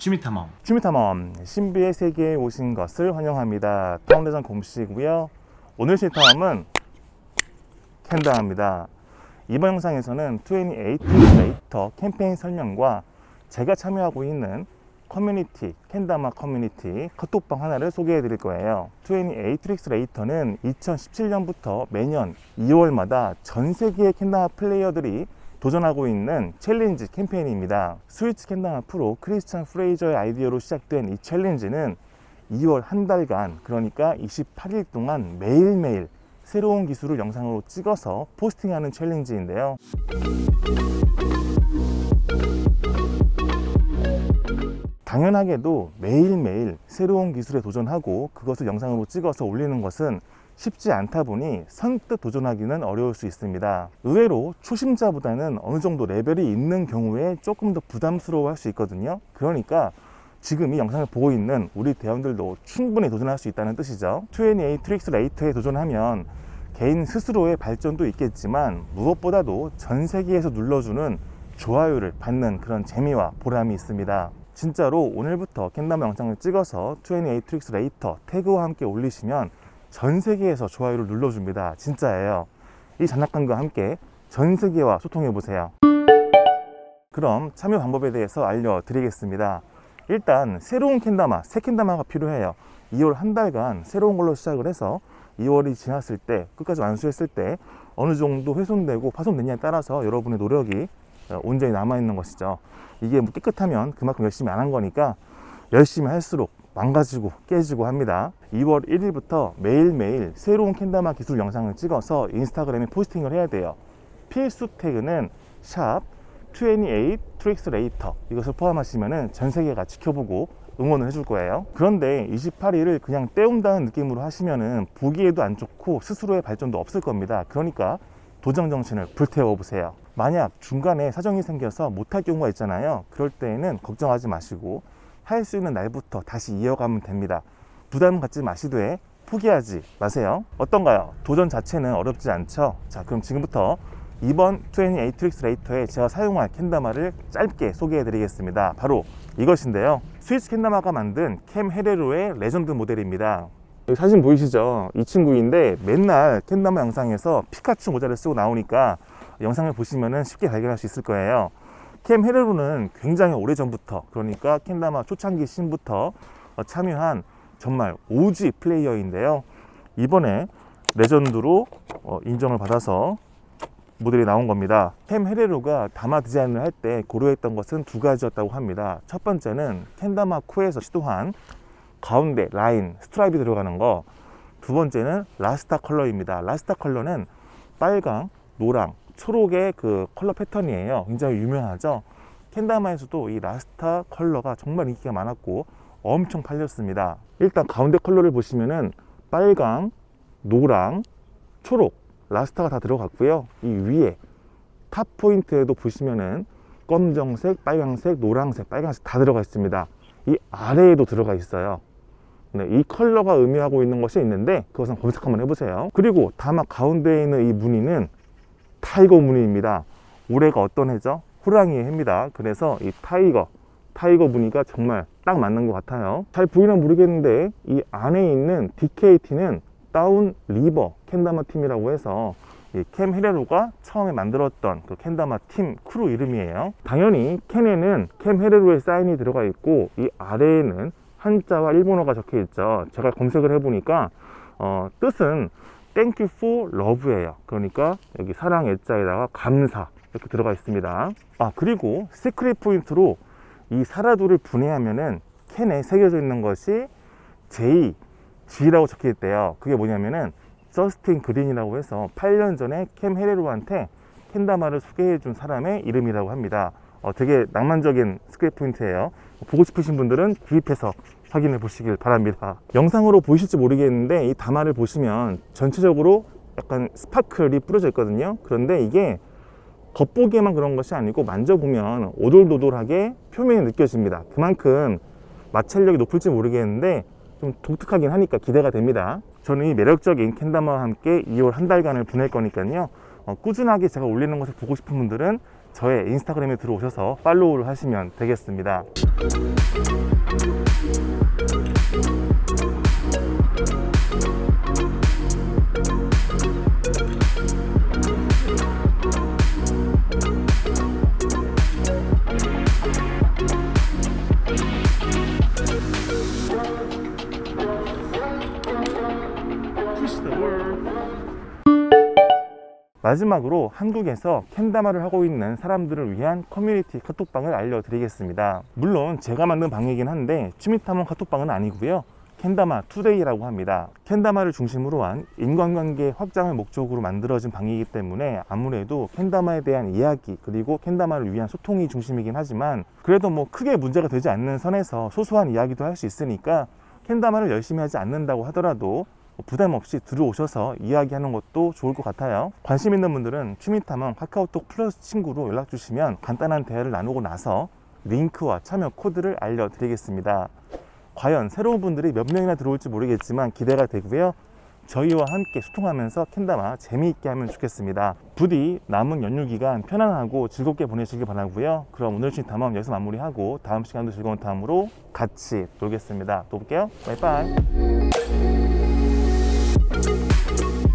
취미탐험 신비의 세계에 오신 것을 환영합니다. 탐험대장 곰씨고요. 오늘 실탐험은 캔담입니다. 이번 영상에서는 28 트릭스레이터 캠페인 설명과 제가 참여하고 있는 커뮤니티, 캔다마 커뮤니티 카톡방 하나를 소개해 드릴 거예요. 28 트릭스레이터는 2017년부터 매년 2월마다 전 세계의 캔다마 플레이어들이 도전하고 있는 챌린지 캠페인입니다. 스위치 캔다마 프로 크리스찬 프레이저의 아이디어로 시작된 이 챌린지는 2월 한 달간, 그러니까 28일 동안 매일매일 새로운 기술을 영상으로 찍어서 포스팅하는 챌린지인데요. 당연하게도 매일매일 새로운 기술에 도전하고 그것을 영상으로 찍어서 올리는 것은 쉽지 않다 보니 선뜻 도전하기는 어려울 수 있습니다. 의외로 초심자보다는 어느 정도 레벨이 있는 경우에 조금 더 부담스러워 할 수 있거든요. 그러니까 지금 이 영상을 보고 있는 우리 대원들도 충분히 도전할 수 있다는 뜻이죠. 28 트릭스레이터에 도전하면 개인 스스로의 발전도 있겠지만 무엇보다도 전 세계에서 눌러주는 좋아요를 받는 그런 재미와 보람이 있습니다. 진짜로 오늘부터 캔다마 영상을 찍어서 28 트릭스레이터 태그와 함께 올리시면 전 세계에서 좋아요를 눌러줍니다. 진짜예요. 이 장난감과 함께 전 세계와 소통해 보세요. 그럼 참여 방법에 대해서 알려드리겠습니다. 일단 새로운 캔다마, 새 캔다마가 필요해요. 2월 한 달간 새로운 걸로 시작을 해서 2월이 지났을 때, 끝까지 완수했을 때 어느 정도 훼손되고 파손되냐에 따라서 여러분의 노력이 온전히 남아있는 것이죠. 이게 뭐 깨끗하면 그만큼 열심히 안 한 거니까 열심히 할수록 망가지고 깨지고 합니다. 2월 1일부터 매일매일 새로운 캔다마 기술 영상을 찍어서 인스타그램에 포스팅을 해야 돼요. 필수 태그는 샵 28 트릭스레이터, 이것을 포함하시면 전 세계가 지켜보고 응원을 해줄 거예요. 그런데 28일을 그냥 때운다는 느낌으로 하시면은 보기에도 안 좋고 스스로의 발전도 없을 겁니다. 그러니까 도전 정신을 불태워 보세요. 만약 중간에 사정이 생겨서 못할 경우가 있잖아요. 그럴 때에는 걱정하지 마시고 할 수 있는 날부터 다시 이어가면 됩니다. 부담 갖지 마시되 포기하지 마세요. 어떤가요? 도전 자체는 어렵지 않죠? 자, 그럼 지금부터 이번 28 트릭스레이터에 제가 사용할 캔다마를 짧게 소개해 드리겠습니다. 바로 이것인데요. 스위치 캔다마가 만든 캠 헤레로의 레전드 모델입니다. 여기 사진 보이시죠? 이 친구인데 맨날 캔다마 영상에서 피카츄 모자를 쓰고 나오니까 영상을 보시면 쉽게 발견할 수 있을 거예요. 캠 헤레로는 굉장히 오래전부터, 그러니까 캔다마 초창기 신부터 참여한 정말 OG 플레이어인데요. 이번에 레전드로 인정을 받아서 모델이 나온 겁니다. 캠 헤레로가 다마 디자인을 할 때 고려했던 것은 두 가지였다고 합니다. 첫 번째는 캔다마 코에서 시도한 가운데 라인, 스트라이프 들어가는 거. 두 번째는 라스타 컬러입니다. 라스타 컬러는 빨강, 노랑, 초록의 그 컬러 패턴이에요. 굉장히 유명하죠. 캔다마에서도 이 라스타 컬러가 정말 인기가 많았고 엄청 팔렸습니다. 일단 가운데 컬러를 보시면은 빨강, 노랑, 초록, 라스타가 다 들어갔고요. 이 위에 탑 포인트에도 보시면은 검정색, 빨강색, 노랑색, 빨간색 다 들어가 있습니다. 이 아래에도 들어가 있어요. 네, 이 컬러가 의미하고 있는 것이 있는데 그것은 검색 한번 해보세요. 그리고 다마 가운데에 있는 이 무늬는 타이거 무늬입니다. 올해가 어떤 해죠? 호랑이의 해입니다. 그래서 이 타이거 무늬가 정말 딱 맞는 것 같아요. 잘 보이나 모르겠는데 이 안에 있는 DKT는 다운 리버 캔다마 팀이라고 해서 이 캠 헤레로가 처음에 만들었던 그 캔다마 팀 크루 이름이에요. 당연히 캔에는 캠 헤레로의 사인이 들어가 있고 이 아래에는 한자와 일본어가 적혀 있죠. 제가 검색을 해보니까 뜻은 Thank you for love예요. 그러니까 여기 사랑 애자에다가 감사 이렇게 들어가 있습니다. 그리고 시크릿 포인트로 이 사라도를 분해하면은 캔에 새겨져 있는 것이 JG라고 적혀 있대요. 그게 뭐냐면은 저스틴 그린이라고 해서 8년 전에 캠 헤레로한테 캔다마를 소개해 준 사람의 이름이라고 합니다. 되게 낭만적인 시크릿 포인트예요. 보고 싶으신 분들은 구입해서 확인해 보시길 바랍니다. 영상으로 보이실지 모르겠는데 이 다마를 보시면 전체적으로 약간 스파클이 뿌려져 있거든요. 그런데 이게 겉보기에만 그런 것이 아니고 만져보면 오돌도돌하게 표면이 느껴집니다. 그만큼 마찰력이 높을지 모르겠는데 좀 독특하긴 하니까 기대가 됩니다. 저는 이 매력적인 캔다마와 함께 2월 한 달간을 보낼 거니까요. 꾸준하게 제가 올리는 것을 보고 싶은 분들은 저의 인스타그램에 들어오셔서 팔로우를 하시면 되겠습니다. 마지막으로 한국에서 캔다마를 하고 있는 사람들을 위한 커뮤니티 카톡방을 알려드리겠습니다. 물론 제가 만든 방이긴 한데 취미탐험 카톡방은 아니고요. 캔다마 투데이라고 합니다. 캔다마를 중심으로 한 인간관계 확장을 목적으로 만들어진 방이기 때문에 아무래도 캔다마에 대한 이야기 그리고 캔다마를 위한 소통이 중심이긴 하지만 그래도 뭐 크게 문제가 되지 않는 선에서 소소한 이야기도 할 수 있으니까 캔다마를 열심히 하지 않는다고 하더라도 부담 없이 들어오셔서 이야기하는 것도 좋을 것 같아요. 관심 있는 분들은 취미탐험 카카오톡 플러스 친구로 연락 주시면 간단한 대화를 나누고 나서 링크와 참여 코드를 알려드리겠습니다. 과연 새로운 분들이 몇 명이나 들어올지 모르겠지만 기대가 되고요. 저희와 함께 소통하면서 캔다마 재미있게 하면 좋겠습니다. 부디 남은 연휴 기간 편안하고 즐겁게 보내시길 바라고요. 그럼 오늘 취미탐험 여기서 마무리하고 다음 시간도 즐거운 탐험으로 같이 놀겠습니다. 또 볼게요. 바이바이.